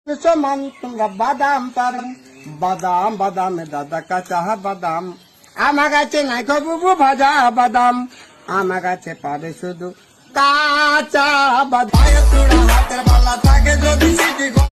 সমান তোমরা বাদাম পারো, বাদাম বাদাম দাদা কাঁচা বাদাম। আমার কাছে নাই বুবু ভাজা বাদাম, আমার কাছে পাবে শুধু কাঁচা বাদাম। হাতের বালা থাকে যদি